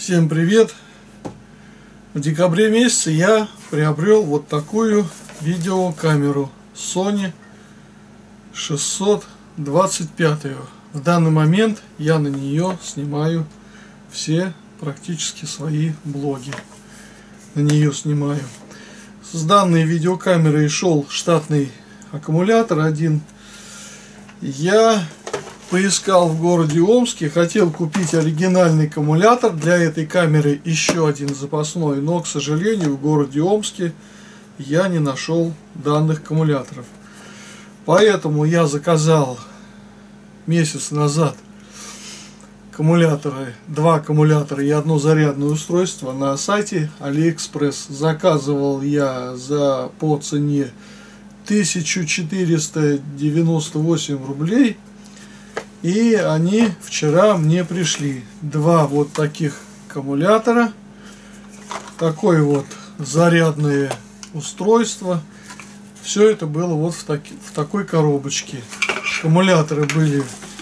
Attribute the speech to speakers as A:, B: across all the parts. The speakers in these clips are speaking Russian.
A: Всем привет! В декабре месяце я приобрел вот такую видеокамеру Sony 625. В данный момент я на нее снимаю все практически свои блоги. На нее снимаю. С данной видеокамерой шел штатный аккумулятор один. Я поискал в городе Омске, хотел купить оригинальный аккумулятор для этой камеры, еще один запасной, но, к сожалению, в городе Омске я не нашел данных аккумуляторов. Поэтому я заказал месяц назад аккумуляторы, два аккумулятора и одно зарядное устройство на сайте AliExpress. Заказывал я по цене 1498 рублей. И они вчера мне пришли. Два вот таких аккумулятора. Такое вот зарядное устройство. Все это было вот в такой коробочке. Аккумуляторы были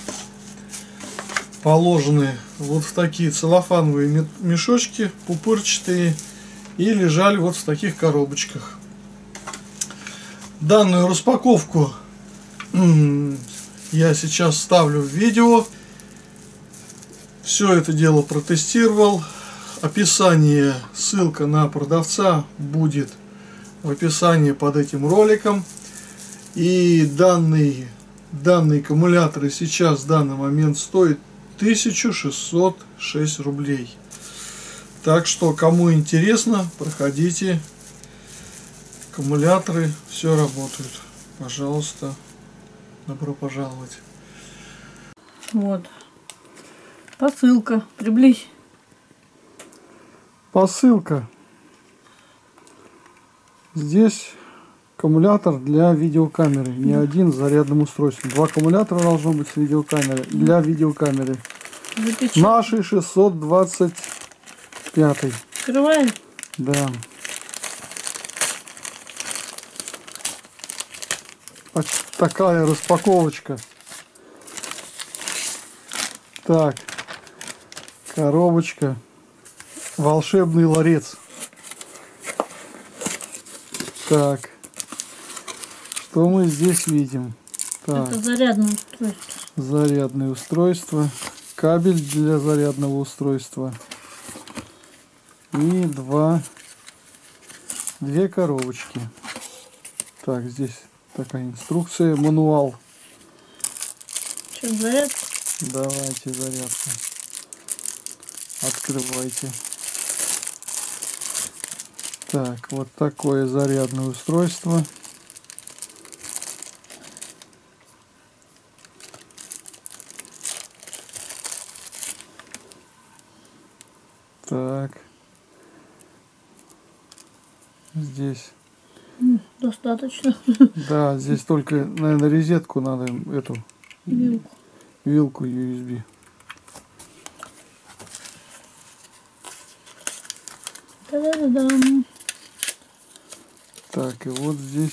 A: положены вот в такие целлофановые мешочки пупырчатые. И лежали вот в таких коробочках. Данную распаковку я сейчас ставлю в видео. Все это дело протестировал. Описание, ссылка на продавца будет в описании под этим роликом. И данный аккумулятор сейчас в данный момент стоит 1606 рублей. Так что, кому интересно, проходите. Аккумуляторы все работают. Пожалуйста. Добро пожаловать.
B: Вот. Посылка. Приблизь.
A: Посылка. Здесь аккумулятор для видеокамеры. Не один с зарядным устройством. Два аккумулятора должно быть с видеокамеры. Для видеокамеры. Наши 625.
B: Открываем?
A: Да. Вот такая распаковочка. Так, коробочка. Волшебный ларец. Так, что мы здесь видим? Так,
B: это зарядное устройство.
A: Зарядное устройство. Кабель для зарядного устройства. И две коробочки. Так, здесь такая инструкция, мануал.
B: Что, заряд?
A: Давайте зарядку. Открывайте. Так, вот такое зарядное устройство. Так. Здесь.
B: Достаточно.
A: Да, здесь только, наверное, розетку надо, эту вилку USB.
B: Та-да-да-дам.
A: Так, и вот здесь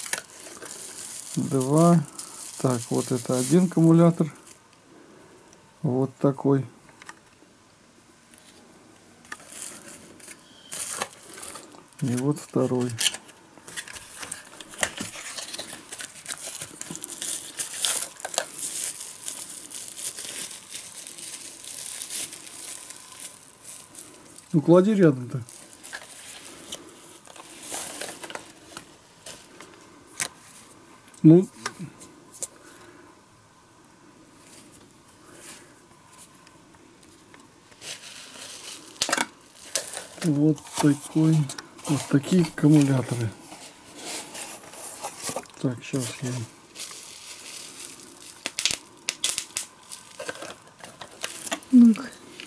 A: два. Так, вот это один аккумулятор. Вот такой. И вот второй. Ну, клади рядом-то. Ну, вот такие аккумуляторы. Так, сейчас я...
B: Ну-ка.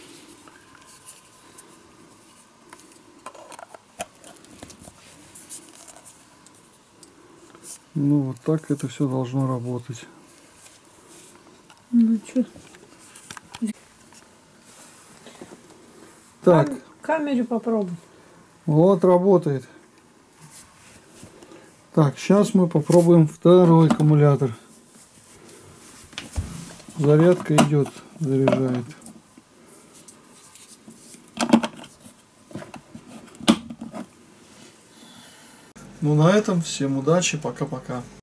A: Ну, вот так это все должно работать.
B: Ну, что?
A: Так.
B: Камере попробуй.
A: Вот работает. Так, сейчас мы попробуем второй аккумулятор. Зарядка идет, заряжает. Ну на этом всем удачи, пока-пока.